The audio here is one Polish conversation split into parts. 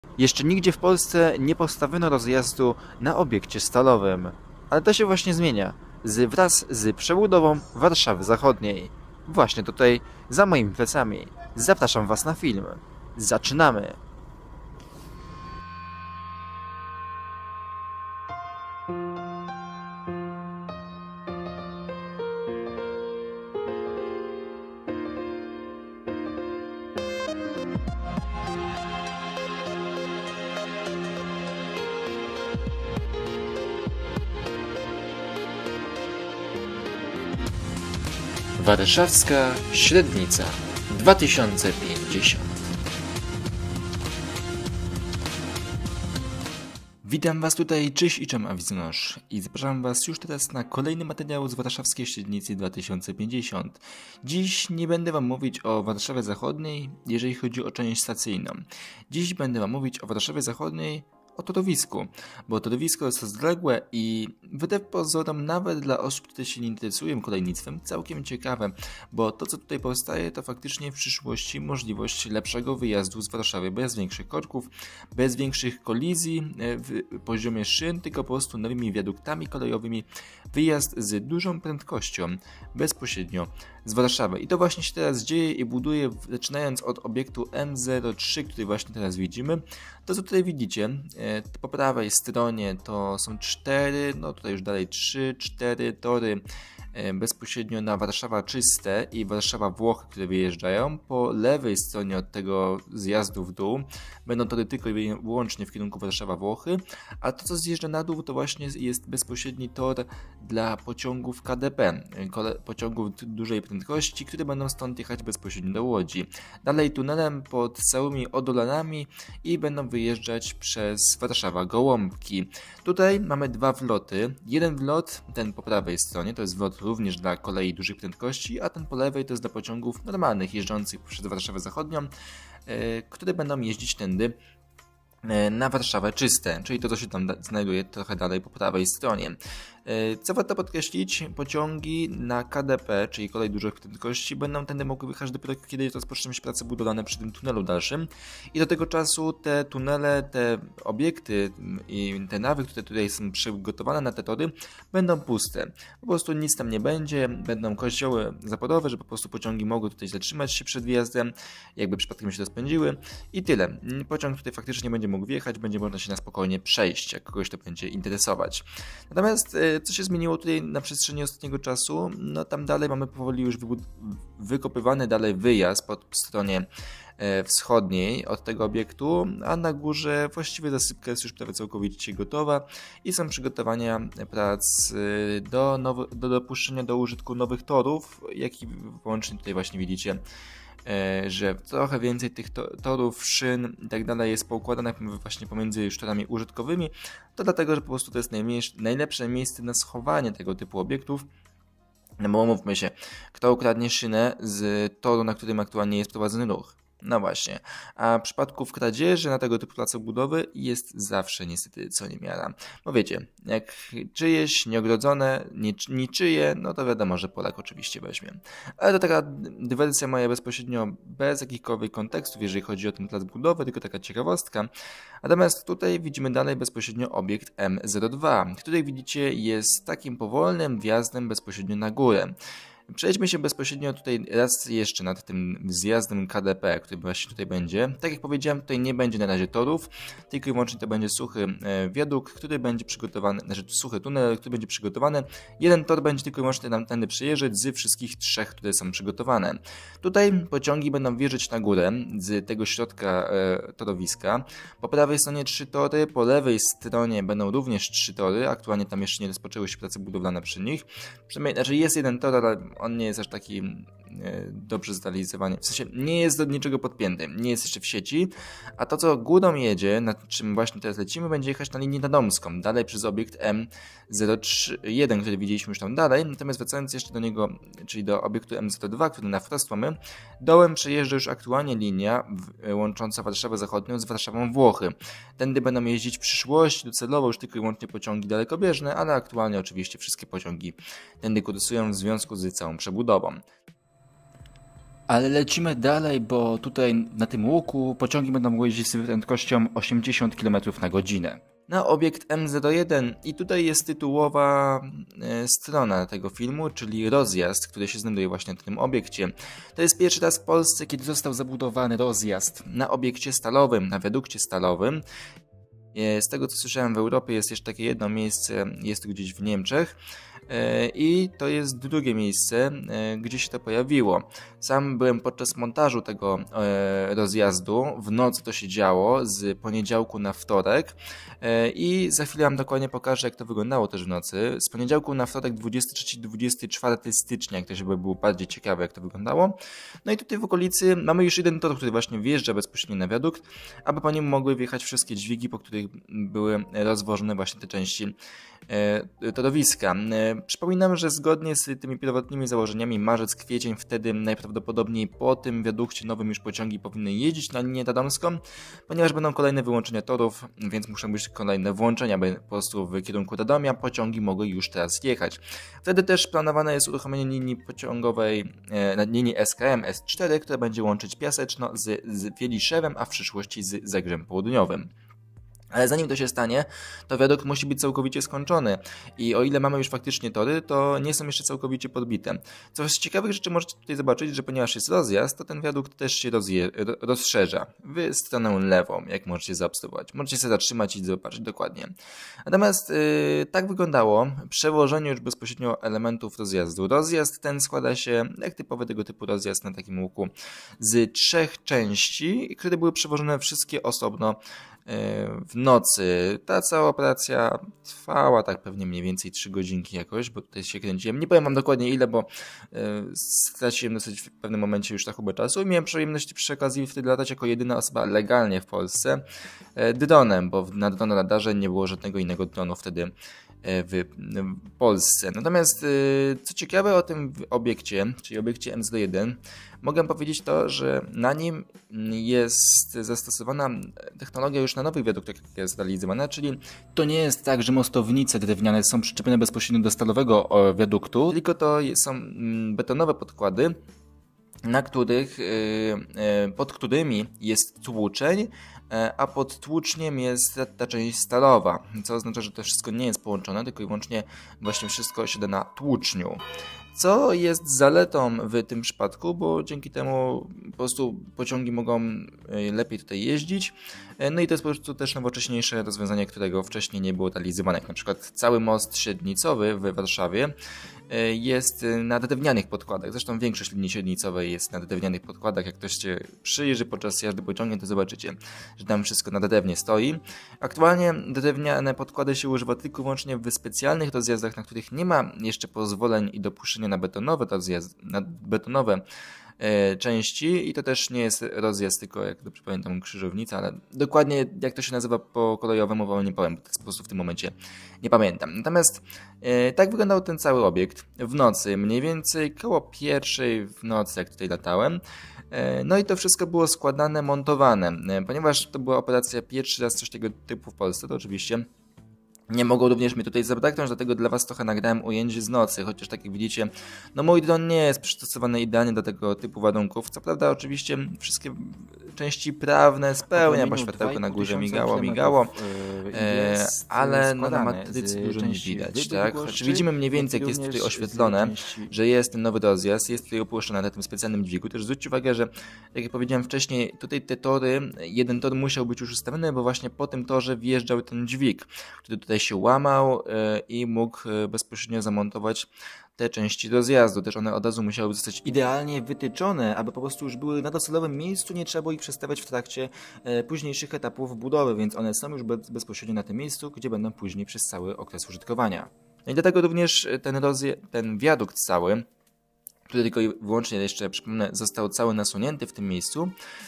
Jeszcze nigdzie w Polsce nie postawiono rozjazdu na obiekcie stalowym, ale to się właśnie zmienia wraz z przebudową Warszawy Zachodniej. Właśnie tutaj, za moimi plecami. Zapraszam Was na film. Zaczynamy! Warszawska Średnica 2050. Witam Was tutaj, cześć i czem awiznosz i zapraszam Was już teraz na kolejny materiał z Warszawskiej Średnicy 2050. Dziś nie będę Wam mówić o Warszawie Zachodniej, jeżeli chodzi o część stacyjną. Dziś będę Wam mówić o Warszawie Zachodniej, o torowisku, bo torowisko jest rozległe i wbrew pozorom nawet dla osób, które się nie interesują kolejnictwem, całkiem ciekawe, bo to co tutaj powstaje to faktycznie w przyszłości możliwość lepszego wyjazdu z Warszawy bez większych korków, bez większych kolizji w poziomie szyn, tylko po prostu nowymi wiaduktami kolejowymi, wyjazd z dużą prędkością bezpośrednio z Warszawy. I to właśnie się teraz dzieje i buduje, zaczynając od obiektu M03, który właśnie teraz widzimy. To co tutaj widzicie, po prawej stronie to są 4, no tutaj już dalej 3, 4 tory bezpośrednio na Warszawa Czyste i Warszawa Włochy, które wyjeżdżają. Po lewej stronie od tego zjazdu w dół będą tory tylko i wyłącznie w kierunku Warszawa Włochy, a to co zjeżdża na dół to właśnie jest bezpośredni tor dla pociągów KDP, pociągów dużej prędkości, które będą stąd jechać bezpośrednio do Łodzi. Dalej tunelem pod całymi odolanami i będą wyjeżdżać przez Warszawa Gołąbki. Tutaj mamy dwa wloty. Jeden wlot, ten po prawej stronie, to jest wlot również dla kolei dużych prędkości, a ten po lewej to jest dla pociągów normalnych jeżdżących przez Warszawę Zachodnią, które będą jeździć tędy na Warszawę Czyste, czyli to co się tam znajduje trochę dalej po prawej stronie. Co warto podkreślić, pociągi na KDP, czyli kolej dużych prędkości, będą tędy mogły wyjechać dopiero kiedy rozpoczną się prace budowlane przy tym tunelu dalszym i do tego czasu te tunele, te obiekty i te nawy, które tutaj są przygotowane na te tory, będą puste. Po prostu nic tam nie będzie, będą kościoły zaporowe, że po prostu pociągi mogły tutaj zatrzymać się przed wjazdem, jakby przypadkiem się rozpędziły i tyle. Pociąg tutaj faktycznie będzie mógł wjechać, będzie można się na spokojnie przejść, jak kogoś to będzie interesować. Natomiast co się zmieniło tutaj na przestrzeni ostatniego czasu? No tam dalej mamy powoli już wykopywany dalej wyjazd po stronie wschodniej od tego obiektu, a na górze właściwie zasypka jest już prawie całkowicie gotowa i są przygotowania prac do dopuszczenia do użytku nowych torów, jak i wyłącznie tutaj właśnie widzicie, że trochę więcej tych torów, szyn i tak dalej jest poukładanych właśnie pomiędzy już torami użytkowymi, to dlatego, że po prostu to jest najlepsze miejsce na schowanie tego typu obiektów. No bo umówmy się, kto ukradnie szynę z toru, na którym aktualnie jest prowadzony ruch? No właśnie, a w przypadku kradzieży na tego typu place budowy jest zawsze niestety co niemiara. Bo wiecie, jak czyjeś nieogrodzone, niczyje, no to wiadomo, że Polak oczywiście weźmie. Ale to taka dywersja moja bezpośrednio bez jakichkolwiek kontekstów, jeżeli chodzi o ten plac budowy, tylko taka ciekawostka. Natomiast tutaj widzimy dalej bezpośrednio obiekt M02, który widzicie jest takim powolnym wjazdem bezpośrednio na górę. Przejdźmy się bezpośrednio tutaj raz jeszcze nad tym zjazdem KDP, który właśnie tutaj będzie. Tak jak powiedziałem, tutaj nie będzie na razie torów, tylko i wyłącznie to będzie suchy wiadukt, który będzie przygotowany, znaczy suchy tunel, który będzie przygotowany. Jeden tor będzie tylko i wyłącznie tam tędy przejeżdżać z wszystkich trzech, które są przygotowane. Tutaj pociągi będą wjeżdżać na górę z tego środka torowiska. Po prawej stronie 3 tory, po lewej stronie będą również 3 tory. Aktualnie tam jeszcze nie rozpoczęły się prace budowlane przy nich. Przynajmniej, znaczy jest jeden tor, ale on nie jest aż taki dobrze zrealizowany. W sensie nie jest do niczego podpięty, nie jest jeszcze w sieci, a to co górą jedzie, nad czym właśnie teraz lecimy, będzie jechać na linię nadomską, dalej przez obiekt M01, który widzieliśmy już tam dalej. Natomiast wracając jeszcze do niego, czyli do obiektu M02, który na wprost mamy, dołem przejeżdża już aktualnie linia łącząca Warszawę Zachodnią z Warszawą Włochy. Tędy będą jeździć w przyszłości docelowo już tylko i wyłącznie pociągi dalekobieżne, ale aktualnie oczywiście wszystkie pociągi tędy kursują w związku z całą przebudową. Ale lecimy dalej, bo tutaj na tym łuku pociągi będą mogły jeździć z prędkością 80 km na godzinę. Na obiekt M01 i tutaj jest tytułowa strona tego filmu, czyli rozjazd, który się znajduje właśnie na tym obiekcie. To jest pierwszy raz w Polsce, kiedy został zabudowany rozjazd na obiekcie stalowym, na wiadukcie stalowym. Z tego co słyszałem, w Europie jest jeszcze takie jedno miejsce, jest to gdzieś w Niemczech. I to jest drugie miejsce, gdzie się to pojawiło. Sam byłem podczas montażu tego rozjazdu, w nocy to się działo, z poniedziałku na wtorek i za chwilę wam dokładnie pokażę, jak to wyglądało też w nocy. Z poniedziałku na wtorek 23-24 stycznia, jak to żeby było bardziej ciekawe, jak to wyglądało. No i tutaj w okolicy mamy już jeden tor, który właśnie wjeżdża bezpośrednio na wiadukt, aby po nim mogły wjechać wszystkie dźwigi, po których były rozwożone właśnie te części torowiska. Przypominam, że zgodnie z tymi pierwotnymi założeniami marzec, kwiecień, wtedy najprawdopodobniej po tym wiadukcie nowym już pociągi powinny jeździć na linię radomską, ponieważ będą kolejne wyłączenia torów, więc muszą być kolejne włączenia, by po prostu w kierunku Radomia pociągi mogły już teraz jechać. Wtedy też planowane jest uruchomienie linii pociągowej, linii SKM S4, która będzie łączyć Piaseczno z Wieliszewem, a w przyszłości z Zagrzem Południowym. Ale zanim to się stanie, to wiadukt musi być całkowicie skończony i o ile mamy już faktycznie tory, to nie są jeszcze całkowicie podbite. Co z ciekawych rzeczy możecie tutaj zobaczyć, że ponieważ jest rozjazd, to ten wiadukt też się rozszerza w stronę lewą, jak możecie zaobserwować. Możecie sobie zatrzymać i zobaczyć dokładnie. Natomiast tak wyglądało przełożenie już bezpośrednio elementów rozjazdu. Rozjazd ten składa się, jak typowy tego typu rozjazd na takim łuku, z 3 części, które były przewożone wszystkie osobno w nocy. Ta cała operacja trwała tak pewnie mniej więcej 3 godzinki jakoś, bo tutaj się kręciłem. Nie powiem wam dokładnie ile, bo straciłem dosyć w pewnym momencie już trochę czasu i miałem przyjemność przy okazji wtedy latać jako jedyna osoba legalnie w Polsce dronem, bo na dronoradarze nie było żadnego innego dronu wtedy w Polsce. Natomiast co ciekawe o tym obiekcie, czyli obiekcie M01, mogę powiedzieć to, że na nim jest zastosowana technologia już na nowych wiaduktach, jak jest zrealizowana, czyli to nie jest tak, że mostownice drewniane są przyczepione bezpośrednio do stalowego wiaduktu, tylko to są betonowe podkłady, na których, pod którymi jest tłuczeń, a pod tłuczniem jest ta część stalowa, co oznacza, że to wszystko nie jest połączone, tylko i wyłącznie właśnie wszystko siada na tłuczniu. Co jest zaletą w tym przypadku, bo dzięki temu po prostu pociągi mogą lepiej tutaj jeździć. No i to jest po prostu też nowocześniejsze rozwiązanie, którego wcześniej nie było realizowane. Jak na przykład cały most średnicowy w Warszawie jest na drewnianych podkładach. Zresztą większość linii średnicowej jest na drewnianych podkładach. Jak ktoś się przyjrzy podczas jazdy pociągiem, to zobaczycie, że tam wszystko na drewnie stoi. Aktualnie drewniane podkłady się używa tylko i wyłącznie w specjalnych rozjazdach, na których nie ma jeszcze pozwoleń i dopuszczenia na betonowe części i to też nie jest rozjazd, tylko jak dobrze pamiętam krzyżownica, ale dokładnie jak to się nazywa po kolejowemu wam nie powiem, bo po prostu w tym momencie nie pamiętam. Natomiast tak wyglądał ten cały obiekt w nocy, mniej więcej koło 1:00 w nocy, jak tutaj latałem. No i to wszystko było składane, montowane. Ponieważ to była operacja pierwszy raz coś tego typu w Polsce, to oczywiście nie mogło również mnie tutaj zabraknąć, dlatego dla was trochę nagrałem ujęć z nocy, chociaż tak jak widzicie, no mój dron nie jest przystosowany idealnie do tego typu ładunków. Co prawda oczywiście wszystkie części prawne spełnia, bo światełko na górze migało, ale no, na matrycy dużo nie widać, tak? Znaczy, widzimy mniej więcej, jak jest tutaj oświetlone, że jest ten nowy rozjazd, jest tutaj opuszczony na tym specjalnym dźwigu. Też zwróćcie uwagę, że jak powiedziałem wcześniej, tutaj te tory, jeden tor musiał być już ustawiony, bo właśnie po tym torze wjeżdżał ten dźwig, który tutaj się łamał i mógł bezpośrednio zamontować te części rozjazdu. Też one od razu musiały zostać idealnie wytyczone, aby po prostu już były na docelowym miejscu, nie trzeba było ich przestawiać w trakcie późniejszych etapów budowy, więc one są już bezpośrednio na tym miejscu, gdzie będą później przez cały okres użytkowania. No i dlatego również ten wiadukt cały, który tylko i wyłącznie jeszcze, przypomnę, został cały nasunięty w tym miejscu,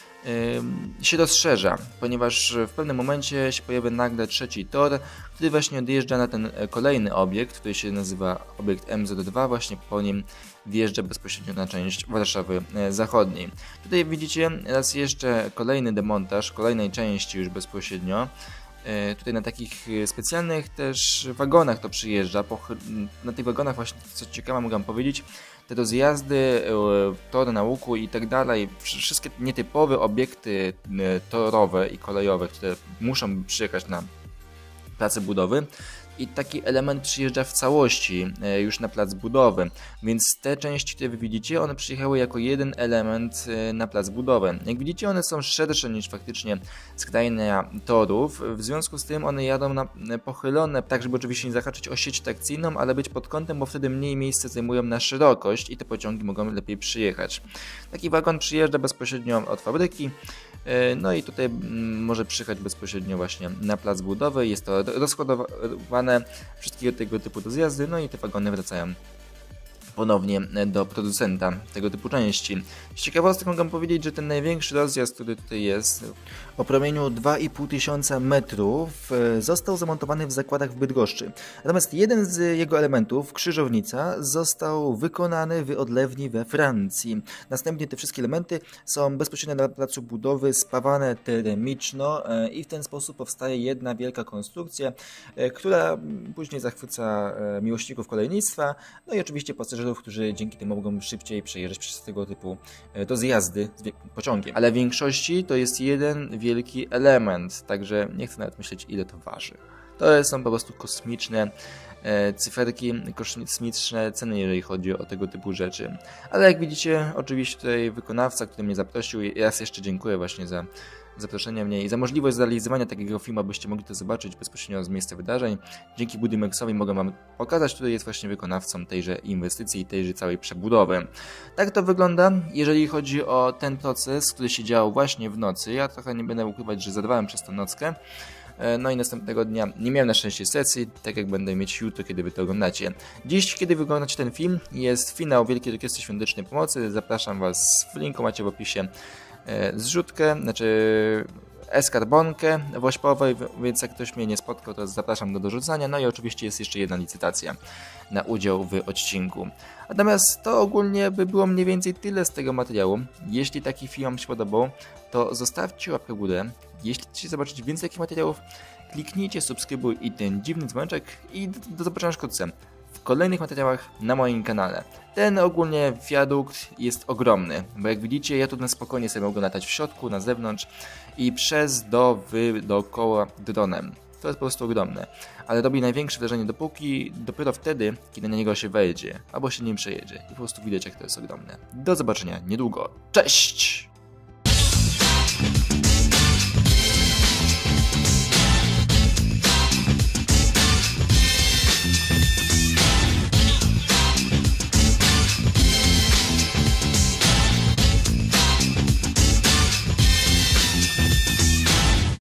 się rozszerza, ponieważ w pewnym momencie się pojawia nagle trzeci tor, który właśnie odjeżdża na ten kolejny obiekt, który się nazywa obiekt M02, właśnie po nim wjeżdża bezpośrednio na część Warszawy Zachodniej. Tutaj widzicie raz jeszcze kolejny demontaż kolejnej części już bezpośrednio Tutaj na takich specjalnych też wagonach to przyjeżdża. Na tych wagonach właśnie, co ciekawe mogę wam powiedzieć, te rozjazdy, tory na łuku i tak dalej, wszystkie nietypowe obiekty torowe i kolejowe, które muszą przyjechać na pracę budowy, i taki element przyjeżdża w całości już na plac budowy, więc te części, które wy widzicie, one przyjechały jako jeden element na plac budowy. Jak widzicie, one są szersze niż faktycznie skrajnia torów, w związku z tym one jadą pochylone, tak żeby oczywiście nie zahaczyć o sieć trakcyjną, ale być pod kątem, bo wtedy mniej miejsca zajmują na szerokość i te pociągi mogą lepiej przyjechać. Taki wagon przyjeżdża bezpośrednio od fabryki, no i tutaj może przyjechać bezpośrednio właśnie na plac budowy, jest to rozkładowane, wszystkiego tego typu rozjazdy, no i te wagony wracają ponownie do producenta tego typu części. Z ciekawostek mogę powiedzieć, że ten największy rozjazd, który tutaj jest, o promieniu 2500 metrów, został zamontowany w zakładach w Bydgoszczy. Natomiast jeden z jego elementów, krzyżownica, został wykonany w odlewni we Francji. Następnie te wszystkie elementy są bezpośrednio na placu budowy spawane termiczno i w ten sposób powstaje jedna wielka konstrukcja, która później zachwyca miłośników kolejnictwa, no i oczywiście pasażerów, którzy dzięki temu mogą szybciej przejeżdżać przez tego typu rozjazdy z pociągiem. Ale w większości to jest jeden wielki element, także nie chcę nawet myśleć, ile to waży. To są po prostu kosmiczne cyferki, kosmiczne ceny, jeżeli chodzi o tego typu rzeczy. Ale jak widzicie, oczywiście tutaj wykonawca, który mnie zaprosił, raz jeszcze dziękuję właśnie za zaproszenie mnie i za możliwość zrealizowania takiego filmu, abyście mogli to zobaczyć bezpośrednio z miejsca wydarzeń. Dzięki Budimexowi mogę wam pokazać, który jest właśnie wykonawcą tejże inwestycji i tejże całej przebudowy. Tak to wygląda, jeżeli chodzi o ten proces, który się działo właśnie w nocy. Ja trochę nie będę ukrywać, że zadawałem przez tę nockę. No i następnego dnia nie miałem na szczęście sesji, tak jak będę mieć jutro, kiedy wy to oglądacie. Dziś, kiedy wy oglądacie ten film, jest finał Wielkiej Orkiestry Świątecznej Pomocy. Zapraszam was, w linku macie w opisie zrzutkę, skarbonkę w Ośpowej, więc jak ktoś mnie nie spotkał, to zapraszam do dorzucania. No i oczywiście jest jeszcze jedna licytacja na udział w odcinku. Natomiast to ogólnie by było mniej więcej tyle z tego materiału. Jeśli taki film wam się podobał, to zostawcie łapkę w górę. Jeśli chcecie zobaczyć więcej takich materiałów, kliknijcie subskrybuj i ten dziwny dzwoneczek i do zobaczenia wkrótce w kolejnych materiałach na moim kanale. Ten ogólnie wiadukt jest ogromny, bo jak widzicie, ja tu na spokojnie sobie mogę latać w środku, na zewnątrz i dookoła dronem. To jest po prostu ogromne, ale robi największe wrażenie dopiero wtedy, kiedy na niego się wejdzie, albo się nim przejedzie i po prostu widać, jak to jest ogromne. Do zobaczenia niedługo. Cześć!